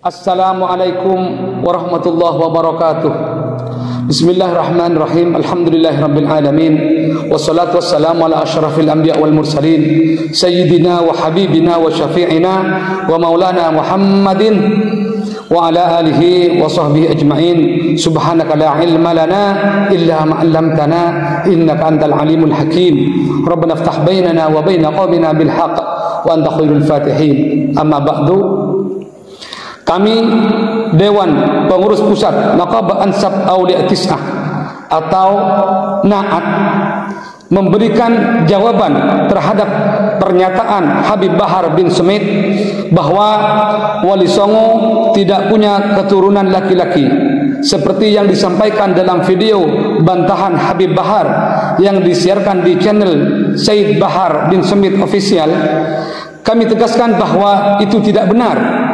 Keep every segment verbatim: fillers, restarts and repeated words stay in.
Assalamualaikum warahmatullahi wabarakatuh. Bismillahirrahmanirrahim. Alhamdulillahirabbil alamin. Wassalatu wassalamu ala asyrafil anbiya wal mursalin sayyidina wa habibina wa syafi'ina wa maulana Muhammadin wa ala alihi wa sahbihi ajma'in. Subhanaka la ilma lana illa ma 'allamtana innaka antal alimul hakim. Rabbana iftah bainana wa baina qaumina bil haqq wa anta khairul fatihin. Amma ba'du. Kami Dewan Pengurus Pusat Naqabah Ansab Aulia Tis'ah atau Naat memberikan jawaban terhadap pernyataan Habib Bahar bin Smith bahwa Wali Songo tidak punya keturunan laki-laki seperti yang disampaikan dalam video bantahan Habib Bahar yang disiarkan di channel Said Bahar bin Smith Official. Kami tegaskan bahwa itu tidak benar.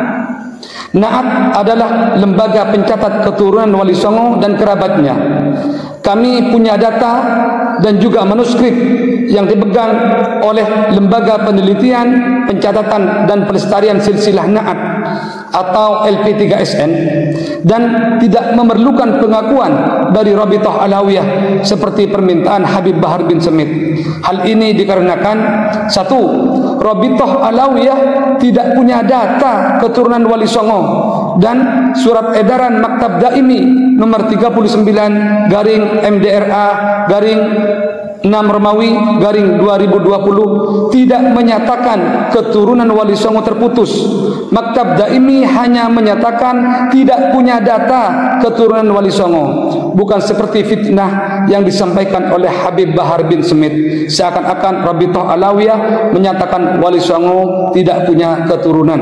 Naat adalah lembaga pencatat keturunan Wali Songo dan kerabatnya. Kami punya data dan juga manuskrip yang dipegang oleh Lembaga Penelitian, Pencatatan dan Pelestarian Silsilah Naat atau L P tiga S N dan tidak memerlukan pengakuan dari Rabithah Alawiyah seperti permintaan Habib Bahar bin Smith. Hal ini dikarenakan satu, Rabithah Alawiyah tidak punya data keturunan Wali Songo dan surat edaran Maktab Daimi nomor tiga puluh sembilan garing M D R A garing enam Romawi garing dua ribu dua puluh tidak menyatakan keturunan Wali Songo terputus. Maktab Daimi hanya menyatakan tidak punya data keturunan Wali Songo, bukan seperti fitnah yang disampaikan oleh Habib Bahar bin Smith seakan-akan Rabithah Alawiyah menyatakan Wali Songo tidak punya keturunan.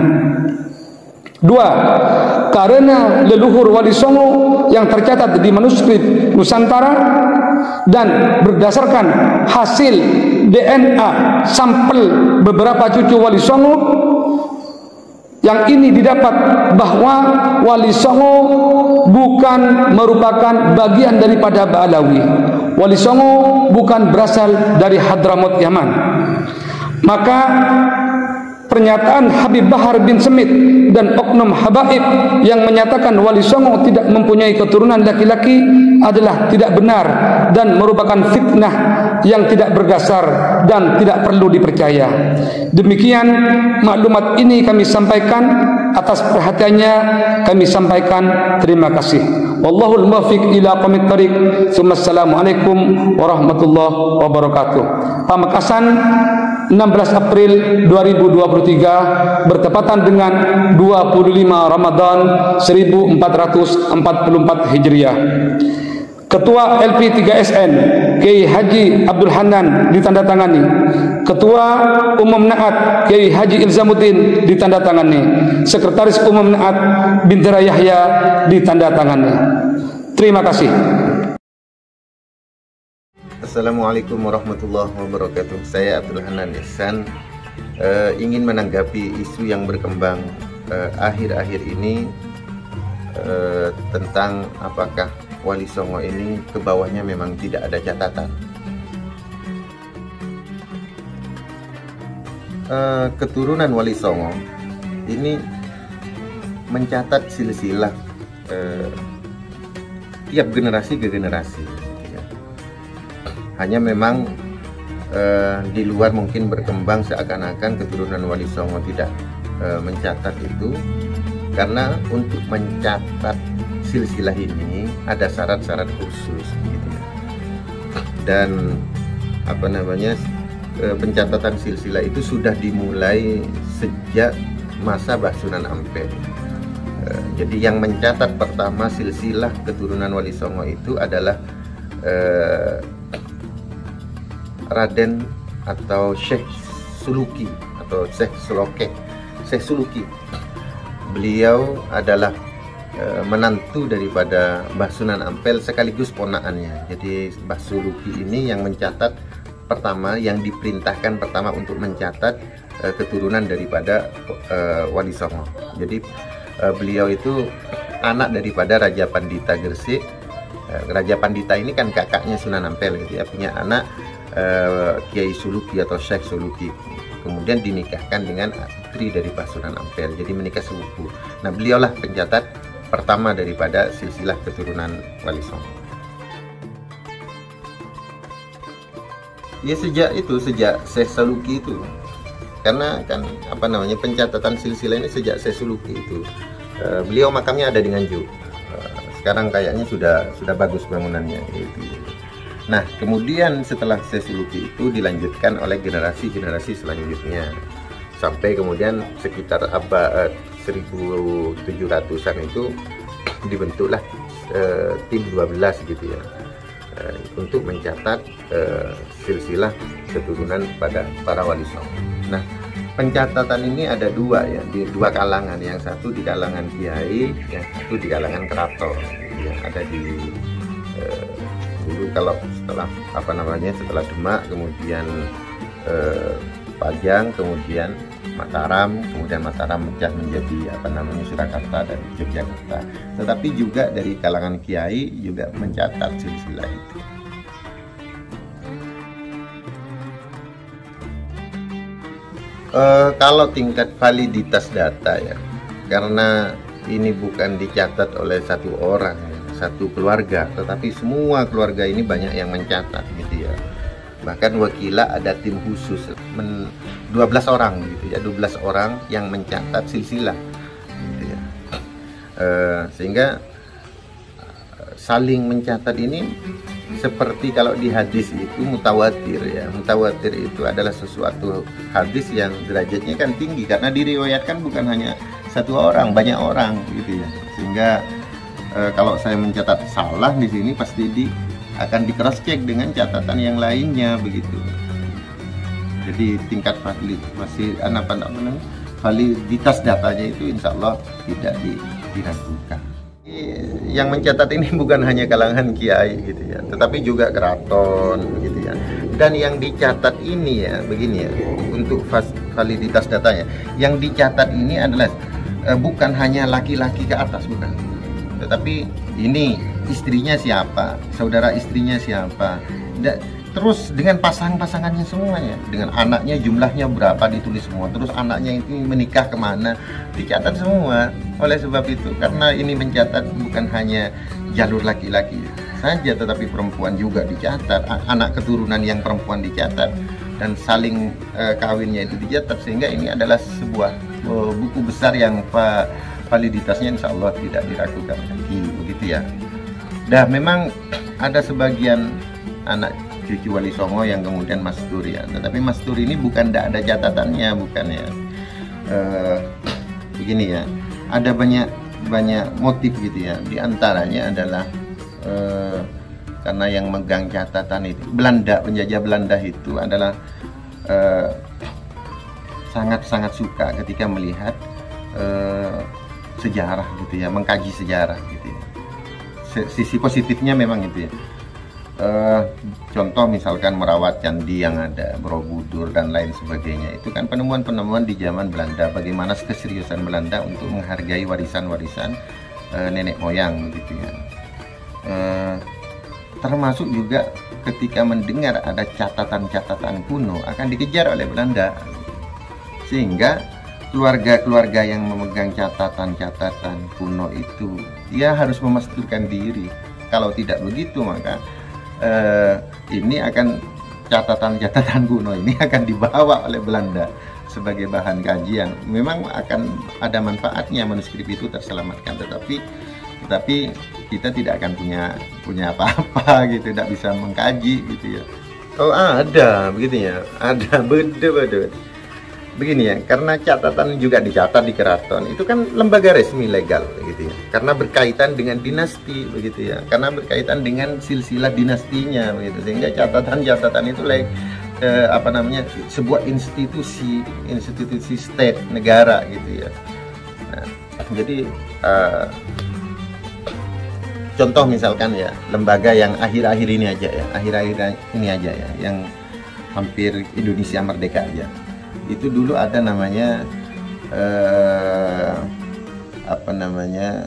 Dua, karena leluhur Wali Songo yang tercatat di manuskrip Nusantara dan berdasarkan hasil D N A sampel beberapa cucu Wali Songo yang ini didapat bahwa Wali Songo bukan merupakan bagian daripada Ba'alawi. Wali Songo bukan berasal dari Hadramaut Yaman. Maka pernyataan Habib Bahar bin Smith dan oknum habaib yang menyatakan Wali Songo tidak mempunyai keturunan laki-laki adalah tidak benar dan merupakan fitnah yang tidak berdasar dan tidak perlu dipercaya. Demikian maklumat ini kami sampaikan, atas perhatiannya kami sampaikan terima kasih. Wallahul muwaffiq ila aqwamit thariq. Assalamualaikum warahmatullahi wabarakatuh. Pamekasan enam belas April dua ribu dua puluh tiga bertepatan dengan dua puluh lima Ramadan seribu empat ratus empat puluh empat Hijriah. Ketua L P tiga S N Kiai Haji Abdul Hanan ditandatangani. Ketua Umum Naat Kiai Haji Ilzamuddin ditandatangani. Sekretaris Umum Naat Bintara Yahya ditandatangani. Terima kasih. Assalamualaikum warahmatullahi wabarakatuh. Saya Abdul Hanan Ihsan, uh, ingin menanggapi isu yang berkembang akhir-akhir uh, ini uh, tentang apakah Wali Songo ini ke bawahnya memang tidak ada catatan. Uh, keturunan Wali Songo ini mencatat silsilah uh, tiap generasi ke generasi. Hanya memang uh, di luar mungkin berkembang seakan-akan keturunan Wali Songo tidak uh, mencatat itu, karena untuk mencatat silsilah ini ada syarat-syarat khusus gitu ya. Dan apa namanya uh, pencatatan silsilah itu sudah dimulai sejak masa Mbah Sunan Ampel. Uh, jadi yang mencatat pertama silsilah keturunan Wali Songo itu adalah uh, Raden atau Syekh Suluki atau Syekh Suloke, Syekh Suluki. Beliau adalah e, menantu daripada Mbah Sunan Ampel sekaligus ponakannya. Jadi Mbah Suluki ini yang mencatat pertama, yang diperintahkan pertama untuk mencatat e, keturunan daripada e, Wali Songo. Jadi e, beliau itu anak daripada Raja Pandita Gresik. E, Raja Pandita ini kan kakaknya Sunan Ampel gitu ya, punya anak Uh, Kiai Suluki atau Syekh Suluki, kemudian dinikahkan dengan putri dari Sunan Ampel, jadi menikah sepupu. Nah, beliaulah pencatat pertama daripada silsilah keturunan Wali Songo. Ya sejak itu, sejak Syekh Saluki itu, karena kan apa namanya pencatatan silsilah ini sejak Syekh Saluki itu, uh, beliau makamnya ada di Nganjuk. Uh, sekarang kayaknya sudah sudah bagus bangunannya. Gitu. Nah, kemudian setelah Syekh Saluki itu dilanjutkan oleh generasi-generasi selanjutnya. Sampai kemudian sekitar abad eh, seribu tujuh ratusan itu dibentuklah eh, tim dua belas gitu ya. Eh, untuk mencatat eh, silsilah keturunan pada para Wali Songo. Nah, pencatatan ini ada dua ya, di dua kalangan. Yang satu di kalangan kiai, yang satu di kalangan keraton. Yang ada di eh, dulu kalau setelah apa namanya setelah Demak, kemudian eh, Pajang, kemudian Mataram, kemudian Mataram pecah menjadi apa namanya Surakarta dan Yogyakarta. Tetapi juga dari kalangan kiai juga mencatat silsilah itu. Uh, kalau tingkat validitas data ya, karena ini bukan dicatat oleh satu orang, satu keluarga, tetapi semua keluarga ini banyak yang mencatat gitu ya. Bahkan Wakila ada tim khusus men, dua belas orang gitu ya, dua belas orang yang mencatat silsilah gitu ya. E, sehingga saling mencatat ini seperti kalau di hadis itu mutawatir ya. Mutawatir itu adalah sesuatu hadis yang derajatnya kan tinggi karena diriwayatkan bukan hanya satu orang, banyak orang gitu ya. Sehingga e, kalau saya mencatat salah di sini pasti di akan di cross check dengan catatan yang lainnya begitu. Jadi tingkat masih apa namanya validitas datanya itu insya Allah tidak diragukan. Yang mencatat ini bukan hanya kalangan kiai gitu ya, tetapi juga keraton gitu ya. Dan yang dicatat ini ya begini ya, untuk validitas datanya, yang dicatat ini adalah eh, bukan hanya laki-laki ke atas bukan, tetapi ini istrinya siapa, saudara istrinya siapa, da, terus dengan pasang-pasangannya semuanya, dengan anaknya jumlahnya berapa ditulis semua, terus anaknya itu menikah kemana dicatat semua. Oleh sebab itu, karena ini mencatat bukan hanya jalur laki-laki saja, tetapi perempuan juga dicatat, anak keturunan yang perempuan dicatat, dan saling uh, kawinnya itu dicatat, sehingga ini adalah sebuah uh, buku besar yang uh, validitasnya insya Allah tidak diragukan lagi begitu ya. Dah memang ada sebagian anak cucu Wali Songo yang kemudian mastur ya, tetapi mastur ini bukan tidak ada catatannya, bukan ya. E, begini ya, ada banyak banyak motif gitu ya. Di antaranya adalah e, karena yang megang catatan itu Belanda, penjajah Belanda itu adalah sangat-sangat e, suka ketika melihat e, sejarah gitu ya, mengkaji sejarah gitu ya. Sisi positifnya memang itu ya. Uh, contoh misalkan merawat candi yang ada, Borobudur dan lain sebagainya. Itu kan penemuan-penemuan di zaman Belanda. Bagaimana keseriusan Belanda untuk menghargai warisan-warisan uh, nenek moyang begitu ya. Uh, termasuk juga ketika mendengar ada catatan-catatan kuno akan dikejar oleh Belanda. Sehingga keluarga-keluarga yang memegang catatan-catatan kuno itu dia harus memastikan diri. Kalau tidak begitu maka eh, ini akan catatan-catatan kuno ini akan dibawa oleh Belanda sebagai bahan kajian. Memang akan ada manfaatnya manuskrip itu terselamatkan, tetapi tetapi kita tidak akan punya punya apa-apa gitu, tidak bisa mengkaji gitu ya. Oh ada begitu ya, ada beda-beda. Begini ya, karena catatan juga dicatat di keraton, itu kan lembaga resmi legal gitu ya, karena berkaitan dengan dinasti begitu ya, karena berkaitan dengan silsilah dinastinya begitu, sehingga catatan-catatan itu like, eh, apa namanya sebuah institusi institusi state negara gitu ya. Nah, jadi eh, contoh misalkan ya lembaga yang akhir-akhir ini aja ya, akhir-akhir ini aja ya, yang hampir Indonesia merdeka aja. Itu dulu ada namanya eh, apa namanya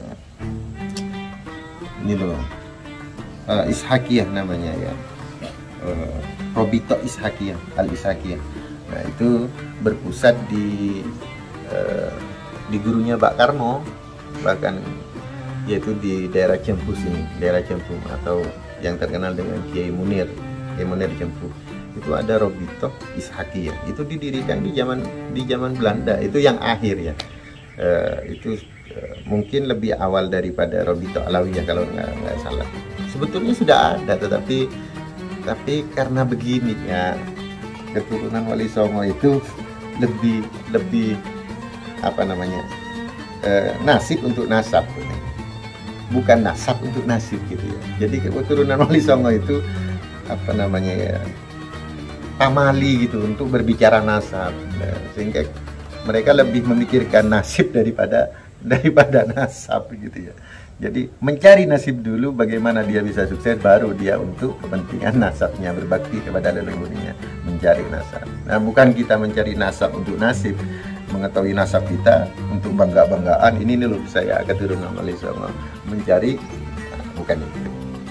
ini loh eh, Ishakiyah namanya ya, eh, Probito Ishakiyah, Al Ishakiyah. Nah itu berpusat di uh, di gurunya Pak Karmo, bahkan yaitu di daerah Cempu sini, daerah Cempu atau yang terkenal dengan Kiai Munir, Kiai Munir Cempu. Itu ada Robito Ishaki ya. Itu didirikan di zaman di zaman Belanda. Itu yang akhir ya. Uh, itu uh, mungkin lebih awal daripada Robito Alawi ya kalau nggak nggak salah. Sebetulnya sudah ada, tetapi tapi karena begini ya, keturunan Wali Songo itu lebih lebih apa namanya uh, nasib untuk nasab. Bukan nasab untuk nasib gitu ya. Jadi keturunan Wali Songo itu apa namanya ya, pamali gitu untuk berbicara nasab, nah, sehingga mereka lebih memikirkan nasib daripada daripada nasab gitu ya. Jadi mencari nasib dulu, bagaimana dia bisa sukses, baru dia untuk kepentingan nasabnya, berbakti kepada leluhurnya, mencari nasab. Nah, bukan kita mencari nasab untuk nasib, mengetahui nasab kita untuk bangga-banggaan, ini nih loh saya keturunan Wali Songo, mencari, nah, bukan itu.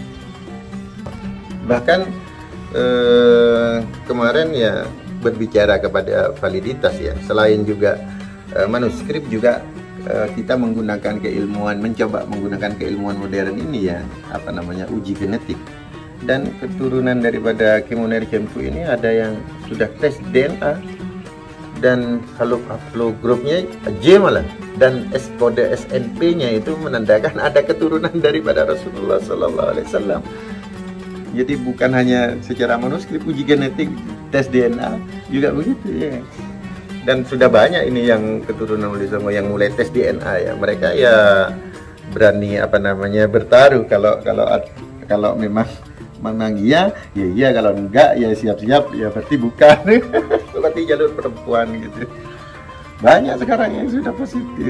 Bahkan eh, kemarin ya berbicara kepada validitas ya, selain juga eh, manuskrip juga eh, kita menggunakan keilmuan, mencoba menggunakan keilmuan modern ini ya, apa namanya, uji genetik. Dan keturunan daripada Ki Munir Cempu ini ada yang sudah tes D N A, dan kalau haplogrupnya J malah, dan S kode S N P-nya itu menandakan ada keturunan daripada Rasulullah Sallallahu Alaihi Wasallam. Jadi bukan hanya secara manuskrip, uji genetik, tes D N A juga begitu ya. Dan sudah banyak ini yang keturunan Wali Songo yang mulai tes D N A ya. Mereka ya berani apa namanya bertaruh, kalau kalau kalau memang memang iya, ya iya, kalau enggak ya siap-siap ya berarti bukan. Berarti jalur perempuan gitu. Banyak sekarang yang sudah positif.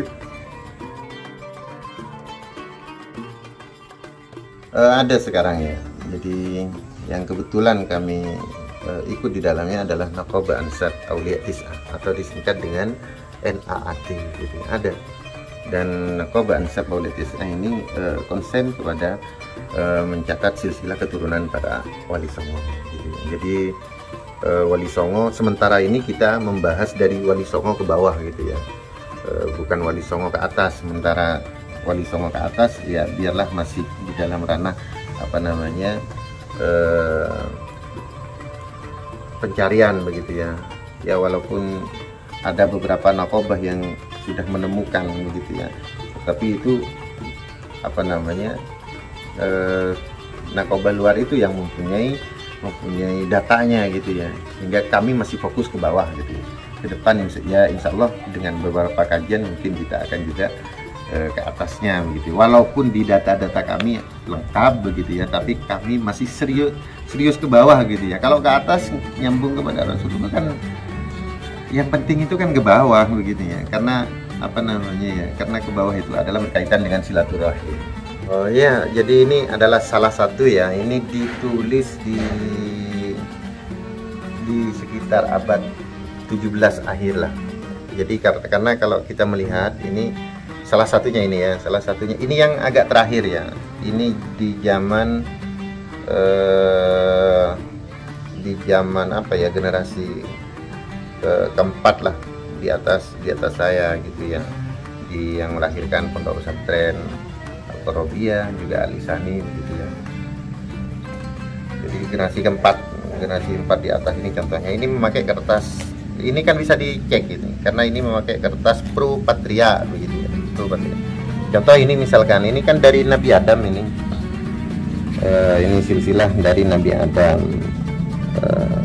Uh, ada sekarang ya. Jadi yang kebetulan kami uh, ikut di dalamnya adalah Naqaba Ansar Aulia Tis'ah, atau disingkat dengan N A A T gitu. Ada. Dan Naqaba Ansar Aulia Tis'ah ini uh, konsen kepada uh, mencatat silsilah keturunan para Wali Songo gitu. Jadi uh, Wali Songo sementara ini kita membahas dari Wali Songo ke bawah gitu ya, uh, bukan Wali Songo ke atas. Sementara Wali Songo ke atas ya biarlah masih di dalam ranah apa namanya uh, pencarian begitu ya. Ya walaupun ada beberapa nakobah yang sudah menemukan begitu ya, tapi itu apa namanya uh, nakobah luar itu yang mempunyai mempunyai datanya gitu ya, sehingga kami masih fokus ke bawah gitu ya. Ke depan ya insya Allah dengan beberapa kajian mungkin kita akan juga eh, ke atasnya begitu. Walaupun di data-data kami lengkap begitu ya, tapi kami masih serius serius ke bawah gitu ya. Kalau ke atas nyambung kepada Rasulullah kan yang penting itu kan ke bawah begitu ya, karena apa namanya ya, karena ke bawah itu adalah berkaitan dengan silaturahim. Oh ya, jadi ini adalah salah satu ya, ini ditulis di di sekitar abad tujuh belas akhir lah. Jadi karena kalau kita melihat ini salah satunya ini ya, salah satunya ini yang agak terakhir ya. Ini di zaman eh, di zaman apa ya, generasi ke, keempat lah di atas di atas saya gitu ya, di yang melahirkan pondok pesantren Al-Qarobiyah, juga Alisani gitu ya. Jadi generasi keempat, generasi empat di atas ini contohnya, ini memakai kertas, ini kan bisa dicek gitu, karena ini memakai kertas Pro Patria begitu ya, Pro Patria. Contoh ini misalkan, ini kan dari Nabi Adam ini, uh, ini silsilah dari Nabi Adam. Uh,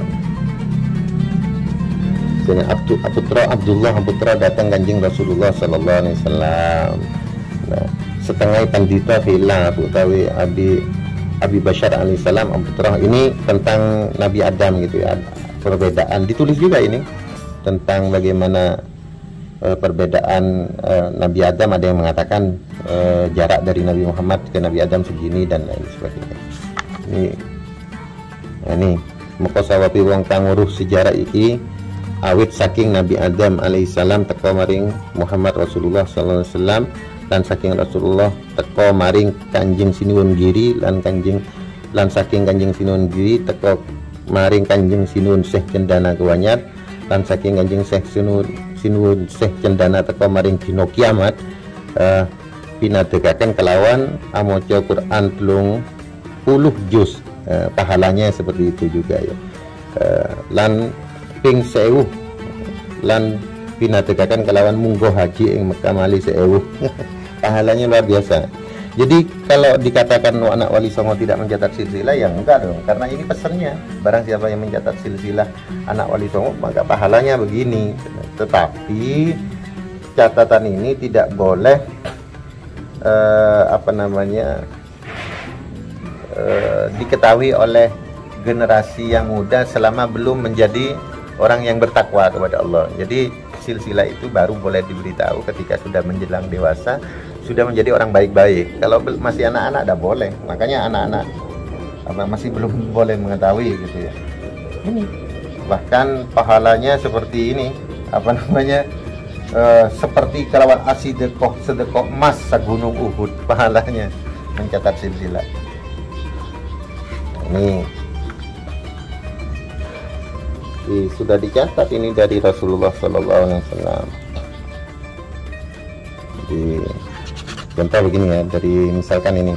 Abdu, Aputra Abdullah Aputra datang Kanjeng Rasulullah Sallallahu Alaihi Wasallam. Nah, setengah pandita villa utawi Abi Abi Bashar alaihissalam Aputra, ini tentang Nabi Adam gitu ya, perbedaan ditulis juga ini tentang bagaimana uh, perbedaan uh, Nabi Adam. Ada yang mengatakan uh, jarak dari Nabi Muhammad ke Nabi Adam segini dan lain sebagainya. Ini nah, ini moko sawapi wong kang nguruh sejarah iki awit saking Nabi Adam alaihissalam teko maring Muhammad Rasulullah sallallahu alaihi wasallam, dan saking Rasulullah teko maring Kanjeng Sinuwun Giri, lan Kanjeng lan saking Kanjeng Sinuwun Giri teko maring Kanjeng Sinuwun Syekh Cendana Kewanyar, lan saking Kanjeng Syekh Sinuwun sinuwun Syekh Cendana teka maring dina kiamat uh, pinadegaken kelawan amaca Quran telung puluh juz, uh, pahalanya seperti itu juga ya. Uh, lan ping sewu lan pinadegaken kelawan munggo haji ing Mekah mali sewu. Pahalanya luar biasa. Jadi kalau dikatakan anak wali songo tidak mencatat silsilah, ya enggak dong, karena ini pesannya, barang siapa yang mencatat silsilah anak wali songo maka pahalanya begini. Tetapi catatan ini tidak boleh eh, apa namanya eh, diketahui oleh generasi yang muda selama belum menjadi orang yang bertakwa kepada Allah. Jadi silsilah itu baru boleh diberitahu ketika sudah menjelang dewasa, sudah menjadi orang baik-baik. Kalau masih anak-anak tidak boleh. Makanya anak-anak apa masih belum boleh mengetahui gitu ya. Ini bahkan pahalanya seperti ini, apa namanya, e, seperti kelawan asidekoh sedekoh emas sagunung Uhud pahalanya mencatat silsilah. Ini Di, sudah dicatat ini dari Rasulullah Shallallahu Alaihi Wasallam. Di contoh begini ya, dari misalkan ini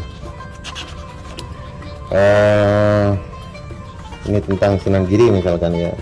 uh, ini tentang Sunan Giri misalkan ya,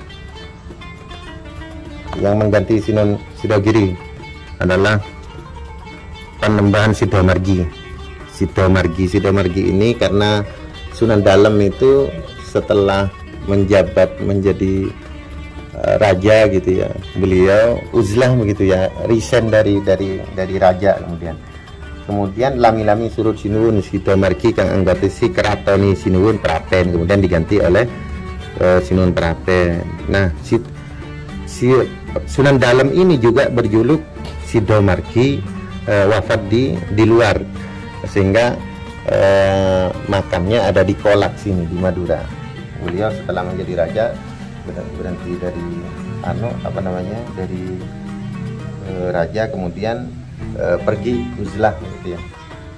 yang mengganti Sunan Sidogiri adalah Panembahan Sidomargi. Sidomargi Sidomargi ini karena Sunan Dalem itu setelah menjabat menjadi uh, raja gitu ya, beliau uzlah begitu ya, resign dari dari dari raja, kemudian kemudian lami-lami surut sinuwun Sidomargi kang anggatisi keratoni sinuwun Prapen, kemudian diganti oleh uh, Sinuwun Prapen. Nah si, si Sunan Dalem ini juga berjuluk Sidomargi, uh, wafat di di luar, sehingga uh, makamnya ada di Kolak sini di Madura. Beliau setelah menjadi raja berhenti dari ano apa namanya dari e, raja, kemudian e, pergi uzlah gitu ya.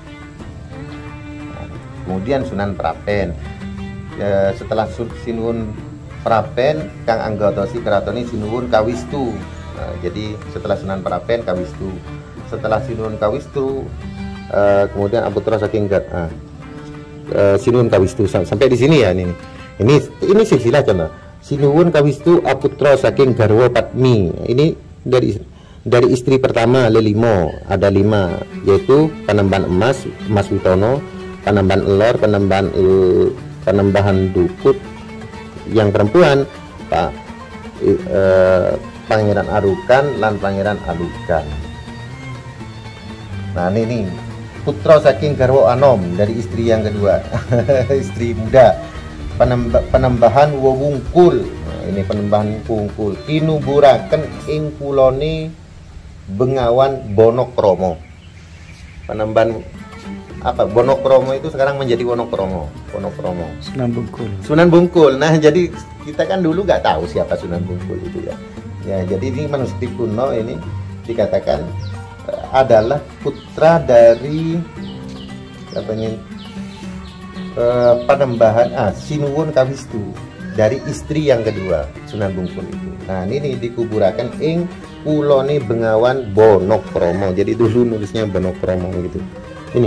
Nah, kemudian Sunan Prapen, e, setelah Sinuwun Prapen kang anggotosi keratoni Sinuwun Kawistu. Nah, jadi setelah Sunan Prapen Kawistu, setelah Sinuwun Kawistu e, kemudian aputra saking nah, e, Sinuwun Kawistu sampai di sini ya ini. Ini ini silsilah contoh. Sinuwun Kawistu aputra saking garwa Padmi. Ini dari dari istri pertama lelimo, ada lima, yaitu Panembahan Emas, Emas Witono, Panembahan Elor, Panembahan uh, Panembahan Dukut. Yang perempuan Pak uh, Pangeran Arukan lan Pangeran Alukan. Nah ini nih, putra saking garwa Anom dari istri yang kedua. Istri muda. Penemba, penembahan wewungkul. Nah, ini penembahan wewungkul tinuburaken ing kulone Bengawan Bonokromo. Penembahan apa Bonokromo itu sekarang menjadi Wonokromo. Wonokromo Sunan Bungkul. Sunan Bungkul. Nah jadi kita kan dulu nggak tahu siapa Sunan Bungkul itu ya. Ya jadi ini manuskrip kuno ini dikatakan uh, adalah putra dari katanya Uh, Panembahan ah, Sinuwun Kawistu dari istri yang kedua Sunan Bungkul itu. Nah ini nih dikuburakan ing kulone Bengawan Bonokromo. Jadi dulu nulisnya Bonokromo gitu. Ini.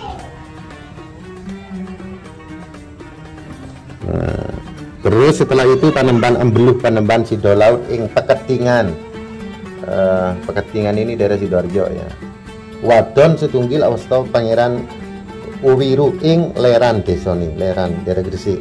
Nah, terus setelah itu Panembahan Embeluh Panembahan Sidolaut ing Peketingan. Uh, Peketingan ini daerah Sidoarjo ya. Wadon setunggil awasta Pangeran Uwiru ing Leran Desoni, Leran daerah Gresik.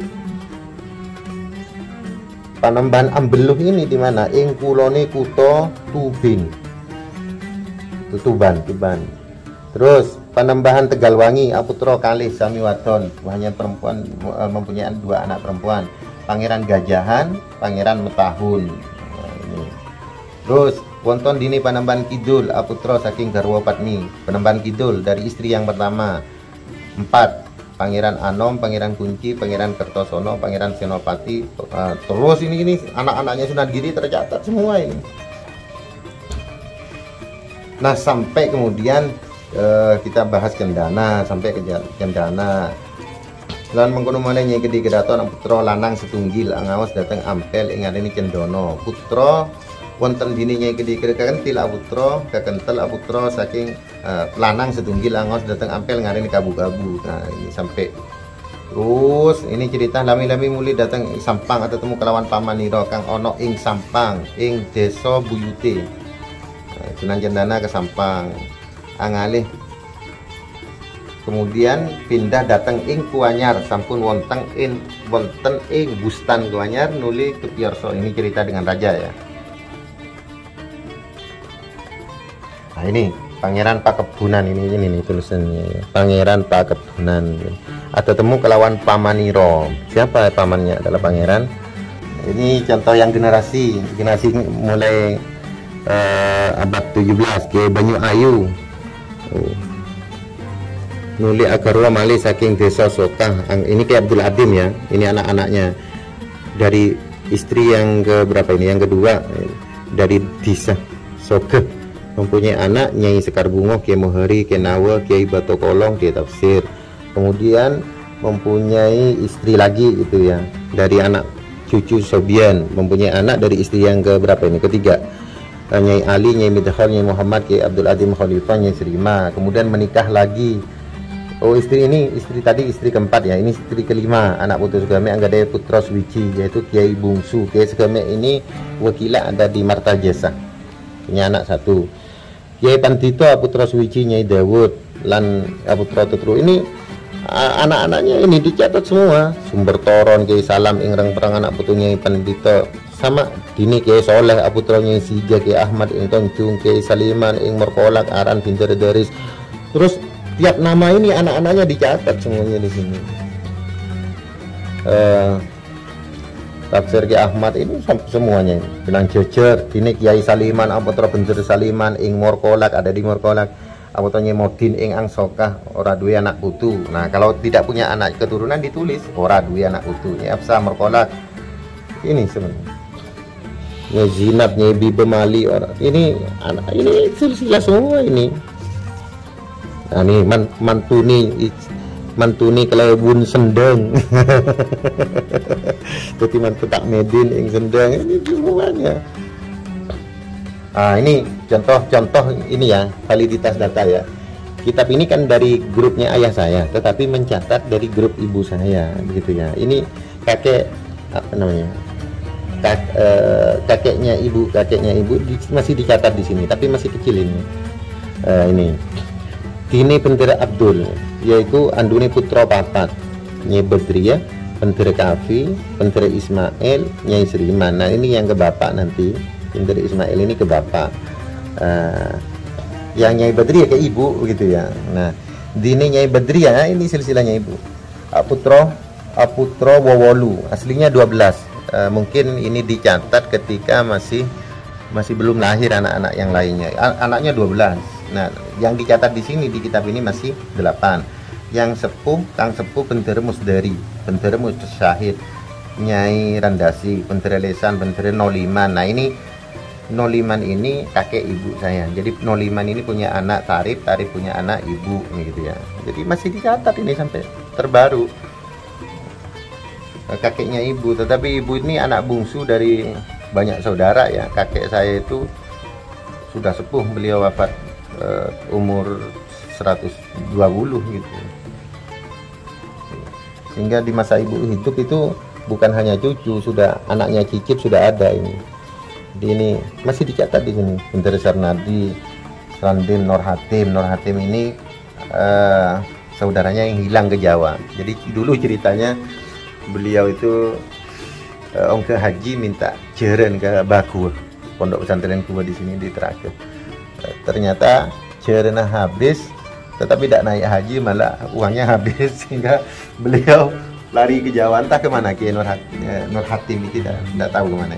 Panembahan Ambeluh ini di mana? Ing kulone Kuto Tubin. Tuban, Tuban. Terus Panembahan Tegalwangi aputra kalih sami wadon, hanya perempuan, mempunyai dua anak perempuan. Pangeran Gajahan, Pangeran Metahun. Nah, ini. Terus wonten dini Panembahan Kidul aputra saking garwa Padmi. Panembahan Kidul dari istri yang pertama. Empat, Pangeran Anom, Pangeran Kunci, Pangeran Kertosono, Pangeran Senopati. Uh, terus ini ini anak-anaknya Sunan Giri tercatat semua ini. Nah sampai kemudian uh, kita bahas Cendana, sampai ke Cendana. Lan mengkono malih Nyai Gede Kedaton putra lanang setunggil angawas dateng ampel ingat ini Cendono. Putra wonten dini Nyai Gede Kekentil aputra kekentel aputra saking uh, lanang setunggil angos datang ampel ngaring kabu-kabu. Nah ini sampai terus ini cerita lami-lami muli datang ing Sampang atau temu kelawan pamaniro kang ono ing Sampang ing desa Buyute. Nah, Sunan Cendana ke Sampang angalih kemudian pindah datang ing Kuanyar sampun wonten ing wonten ing Bustan Kuanyar nuli ke Piyorso. Ini cerita dengan raja ya. Nah ini Pangeran Pakebunan, ini ini nih tulisannya Pangeran Pakebunan atau temu kelawan Pamaniro. Siapa pamannya adalah pangeran. Ini contoh yang generasi generasi mulai uh, abad tujuh belas ke Banyu Ayu. Oh. Nuli Agarwa Mali saking desa Sokah. Ini ke Abdul Adim ya. Ini anak-anaknya dari istri yang ke berapa ini? Yang kedua dari desa Sokah. Mempunyai anak Nyai Sekar Bungo, Kiai Mohari, Kiai Nawa, Kiai Bato Kolong, Kiai Tafsir. Kemudian mempunyai istri lagi gitu ya, dari anak cucu Sobian, mempunyai anak dari istri yang ke berapa ini? Ketiga. Nyai Ali, Nyai Midhar, Nyai Muhammad, Kiai Abdul Adim Khalifah, Nyai Srima. Kemudian menikah lagi. Oh istri ini, istri tadi istri keempat ya. Ini istri kelima, anak putu Sugame Anggadaya Putra Suwici, yaitu Kiai Bungsu. Kiai Sugame ini wakila ada di Martajasa, punya anak satu. Kiai Pandito Putra Suwici Nyai Dawud lan Putra Tutru. Ini anak-anaknya ini dicatat semua. Sumber Toron Kiai Salam Ingrang Perang anak putu Nyai Pandito sama dini Kiai Soleh Putra Nyai Sija, Kiai Ahmad ing Toncung, Kiai Saliman ing Merkolak Aran Bintar Daris. Terus tiap nama ini anak-anaknya dicatat semuanya di sini. Uh, Tafsir Kiai Ahmad ini semuanya bilang jejer. Ini Kiai Saliman Aputra Benjer Saliman ing Morkolak ada di Morkolak. Aputranya Modin ing Angsokah ora duwe anak putu. Nah kalau tidak punya anak keturunan ditulis ora duwe anak putu. Ini Afsa Morkolak. Ini sebenarnya. Nyai Zinab, Nyai Bibe Mali orang. Ini anak ini silsilah semua ini. Nah ini man, mantuni mantuni kelebun Sendeng. Jadi mantu tak Medin ing Sendeng ini semuanya. Ah ini contoh-contoh ini ya validitas data ya. Kitab ini kan dari grupnya ayah saya, tetapi mencatat dari grup ibu saya, begitu ya. Ini kakek apa namanya? Kak, eh, kakeknya ibu, kakeknya ibu di, masih dicatat di sini, tapi masih kecil ini. Eh, ini. Dini Bendera Abdul, yaitu andune putra papat, Nyai Badriyah, Bendera Kafi, Bendera Ismail, Nyai Sriman. Nah ini yang ke bapak nanti, Bendera Ismail ini ke bapak, uh, yang Nyai Badriyah ke ibu gitu ya. Nah dini Nyai Badriyah ini silsilahnya ibu. Aputro, Aputro Wowolu, aslinya dua belas. Uh, mungkin ini dicatat ketika masih masih belum lahir anak-anak yang lainnya. Anaknya dua belas. Nah, yang dicatat di sini di kitab ini masih delapan. Yang sepuh, Kang Sepuh Bendera Musdari, Bendera Musyahid, Nyai Randasi, Bendera Lesan, Bendera Noliman. Nah, ini Noliman ini kakek ibu saya. Jadi Noliman ini punya anak Tarif, Tarif punya anak ibu gitu ya. Jadi masih dicatat ini sampai terbaru. Kakeknya ibu, tetapi ibu ini anak bungsu dari banyak saudara ya. Kakek saya itu sudah sepuh, beliau wafat Uh, umur seratus dua puluh gitu, sehingga di masa ibu hidup itu bukan hanya cucu, sudah anaknya cicip sudah ada ini. Di ini masih dicatat di sini. Bendera Sarnadi, Srandin Nur Hatim. Nur Hatim ini uh, saudaranya yang hilang ke Jawa. Jadi dulu ceritanya beliau itu uh, ongke haji minta jeren ke Baku, pondok pesantren gua di sini di Terakhir. Ternyata cerena habis, tetapi tidak naik haji, malah uangnya habis, sehingga beliau lari ke Jawa, entah kemana. Kiai Nur Hatim, Nur Hatim itu tidak, tidak tahu kemana.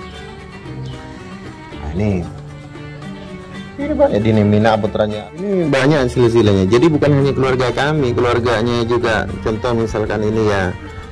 Nah, ini ini banyak di Mina putranya, ini banyak silsilahnya. Jadi bukan hanya keluarga kami, keluarganya juga. Contoh misalkan ini ya,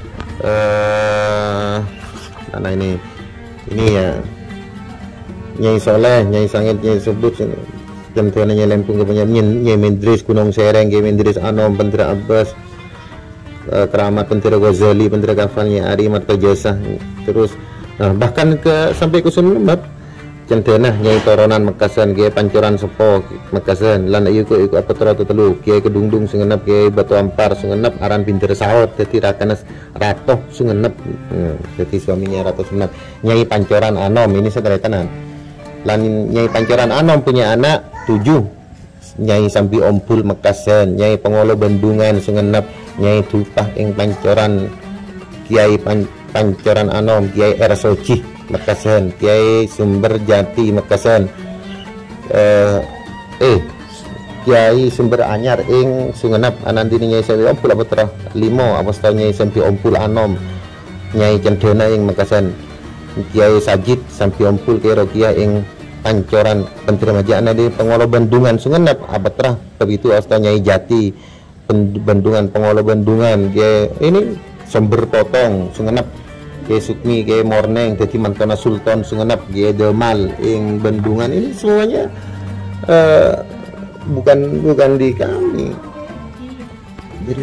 eh, mana ini, ini ya. Nyai Soleh, Nyai Sangit, Nyai Sebut, jam tuan Nyai Lempung kepunyaan Nyai Mendris, Gunung Sereng, Nyai Mendris Anom, Bendera Abbas, uh, Keramat, Bendera Ghazali, Bendera Kafal, Nyai Ari, Marta Jasa, terus, nah bahkan ke sampai ke Sunan Lembab, centenah nyai toronan mekasan kiai pancoran sepo mekasan lan ieu ku iku apa telu telu kiai kedungdung sungenep kiai batu ampar sungenep aran pinter saut dadi rakanas ratoh sungenep hmm, dadi suaminya Ratu Sumenep. Nyai Pancoran Anom ini sederetanan lan Nyai Pancoran Anom punya anak tujuh, Nyai Sampi Ompul Mekasan, Nyai Pengolo Bendungan sungenep, Nyai Dupah ing Pancoran Kiai Pan, Pancoran Anom, Kiai Ersoci Mekasan, Kiai Sumber Jati Mekasan, eh, eh Kiai Sumber Anyar ing sungenep anandini Nyai Sampi Ompul Putra limo apostol Nyai Sampi Ompul Anom, Nyai Cendana ing Mekasan, Kiai Sajid Sampi Ompul Kiai Rokia ing Pancoran Pentri Majana di Pengolo Bendungan sungenep abetrah begitu apostol Nyai Jati Bendungan Pengolo Bendungan Kiai ini Sumber Potong sungenep, Kiai Sukmi, Kiai Morneng, jadi Mantona Sultan sungenep, Kiai Demal ing Bendungan ini semuanya uh, bukan bukan di kami. Jadi,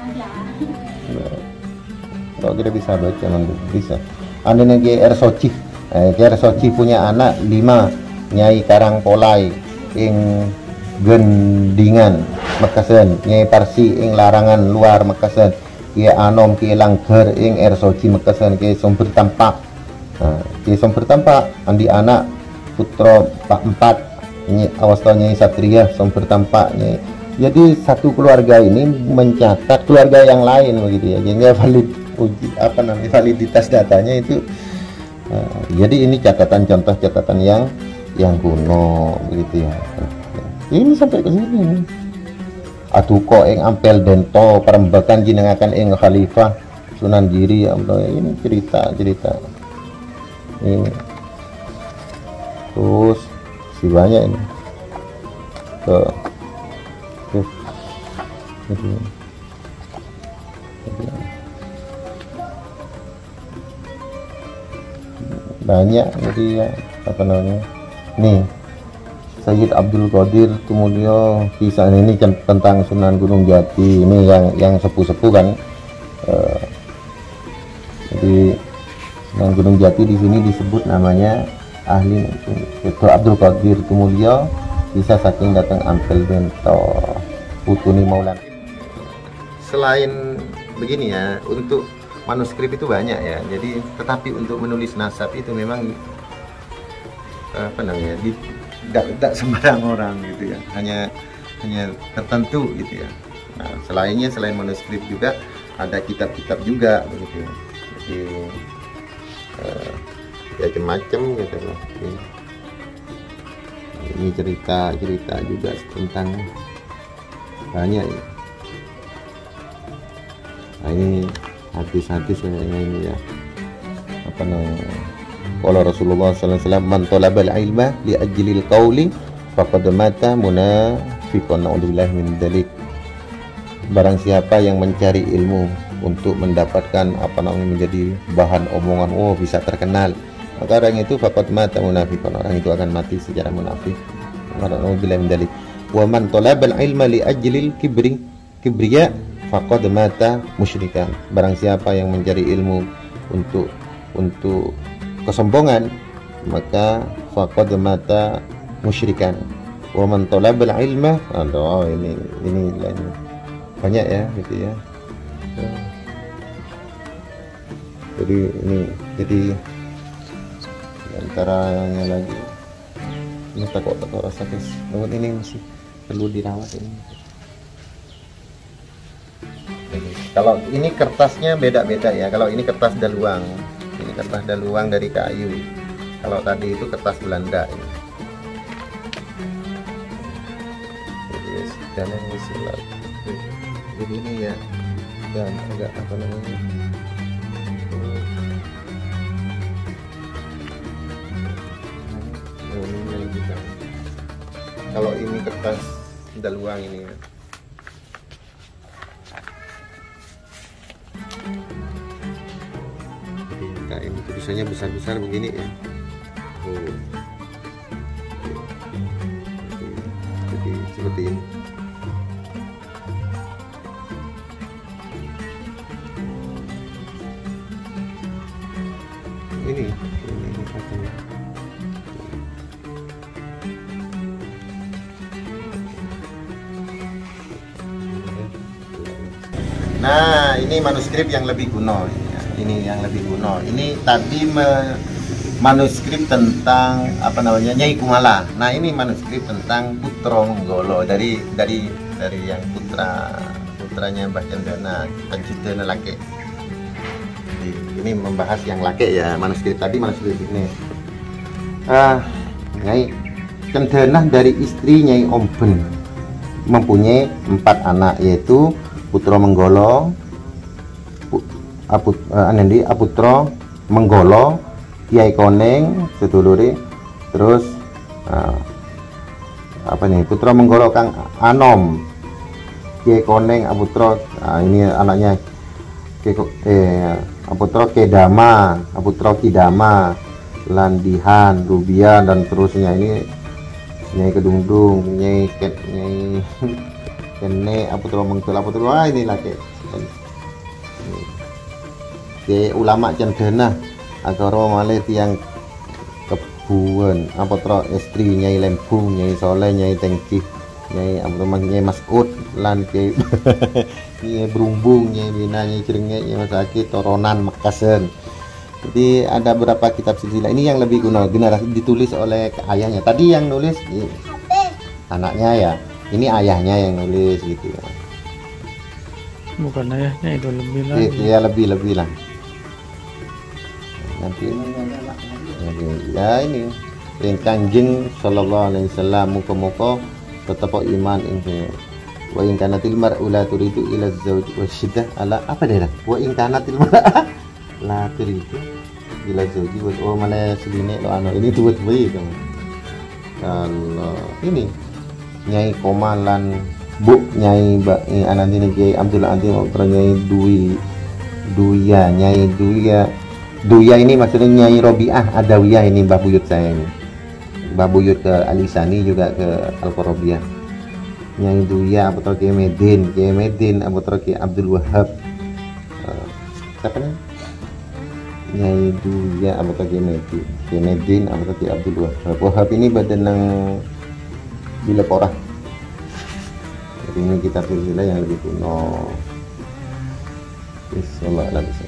kalau kita bisa baca nanti bisa. Andainya Kiai Ersoci, eh, Kiai Ersoci punya anak lima, Nyai Karangpolai ing Gendingan Mekasan, Nyai Parsi ing Larangan Luar Mekasan, Kiai Anom Kiai Langgar ing Ersoci Mekasan, Kiai Sumber Tampak, nah, Kiai Sumber Tampak andi anak putra Pak Empat, awastol Nyai Satria Sumber Tampak. Nyai. Jadi satu keluarga ini mencatat keluarga yang lain begitu ya, sehingga valid uji apa namanya validitas datanya itu. Nah, jadi ini catatan contoh catatan yang yang kuno begitu ya. Ini sampai ke sini. Atuko ing Ampel Dento perembakan jinengaken ing Khalifah Sunan Giri ya Allah. Ini cerita-cerita ini terus si banyak ini tuh, tuh. Ini. Banyak jadi ya apa namanya nih Sayyid Abdul Qadir Tumulyo kisah ini tentang Sunan Gunung Jati ini yang yang sepuh-sepuh kan. Uh, jadi Sunan Gunung Jati di sini disebut namanya ahli itu Abdul Qadir Tumulyo kisah saking datang Ampel Bento Putuni Maulan. Selain begini ya, untuk manuskrip itu banyak ya. Jadi tetapi untuk menulis nasab itu memang apa namanya di tidak sembarang orang gitu ya, hanya hanya tertentu gitu ya. Nah, selainnya selain manuskrip juga ada kitab-kitab juga begitu ya. Jadi uh, ya macam-macam gitu loh. Ini, ini cerita-cerita juga tentang banyak ya. Nah, ini hadis-hadis kayaknya ini ya. Apa namanya? Qala Rasulullah sallallahu alaihi wasallam man talabal ilma li ajlil qawli faqad mata munafiqan na'udzubillahi min dzalik. Barang siapa yang mencari ilmu untuk mendapatkan apa namanya menjadi bahan omongan, oh bisa terkenal, maka orang itu faqad mata munafiqan, orang itu akan mati secara munafik. Na'udzubillahi min dzalik. Wa man talabal ilma li ajlil kibri kibriya faqad mata musyrikan. Barang siapa yang mencari ilmu untuk untuk kesombongan, maka faqad mata musyrikan. Wa man talabal ilma, aduh ini ini banyak ya gitu ya. Jadi ini jadi antaranya lagi ini takut-takut rasa guys. Namun ini masih perlu dirawat ini. Jadi, kalau ini kertasnya beda-beda ya. Kalau ini kertas daluang, ini kertas daluang dari kayu. Kalau tadi itu kertas Belanda ini. Jadi dan ini silat. Jadi ini ya dan agak apa namanya? Oh, ini juga. Kalau ini kertas daluang ini ya. Ini tulisannya besar-besar begini ya. Oh. Jadi seperti ini. Ini, ini, ini katanya. Nah, ini manuskrip yang lebih kuno. Ini yang lebih kuno. Ini tadi me, manuskrip tentang apa namanya Nyai Kumala. Nah, ini manuskrip tentang Putra Menggolo dari dari dari yang putra putranya Mbah Cendana, pencipta laki. Jadi, ini membahas yang laki ya, manuskrip tadi manuskrip ini. Ah, Nyai Cendana dari istri Nyai Omben mempunyai empat anak, yaitu Putra Menggolo, Aput, uh, Anendi Aputra Menggolo, Kiai Koneng sedulure, terus uh, apa nih Putra Menggolo Kang Anom, Kiai Koneng Aputra, uh, ini anaknya Kiai eh, Aputra Kedama, Aputra Kidama, Landihan, Rubian dan terusnya. Ini Nyai Kedungdung, Nyai Ket, Nyai Kene Aputra Menggolo, Aputra, wah ini lagi Kiai ulama Cendana agara malih tiang Kebuwen, Aputra istri Nyai Lembung, Nyai Soleh, Nyai Tengki, Nyai Aputra Nyai Mas'ud lan Kiai Nyai Brumbung, Nyai Bina, Nyai Cirengek, Nyai Masaki, Toronan Makassar. Jadi ada beberapa kitab silsilah ini yang lebih kuno, generasi ditulis oleh ayahnya. Tadi yang nulis anaknya ya, ini ayahnya yang nulis gitu ya. Bukan ayahnya, itu lebih lagi. Iya, lebih lebih lah. Nanti ya ini yang Kanjeng sallallahu alaihi wasallam muka-muka tetap iman ini. Wa in kanatil mar'u la turidu ila zawj wa syiddah ala apa dia? Wa in kanatil mar'a la turidu ila zawji wa oh mana sedine lo anu ini tuh bayi kamu. Kalau ini Nyai Komalan Bu Nyai Mbak anak ini Kiai Abdul Aziz Nyai Dwi Duya Nyai Duya Duya ini maksudnya Nyai Robiah Adawiyah, ini Mbah Buyut saya ini. Mbah Buyut ke Alisani juga ke Al-Qorobiah. Nyai Duya Aputra Kiai Medin, Kiai Medin Aputra Kiai Abdul Wahab. Uh, siapa nih? Nyai Duya Aputra Kiai Medin, Kiai Medin Aputra Kiai Abdul Wahab. Wahab ini badan nang Bila Porah. Jadi ini kita pilih yang lebih kuno. Bismillahirrahmanirrahim.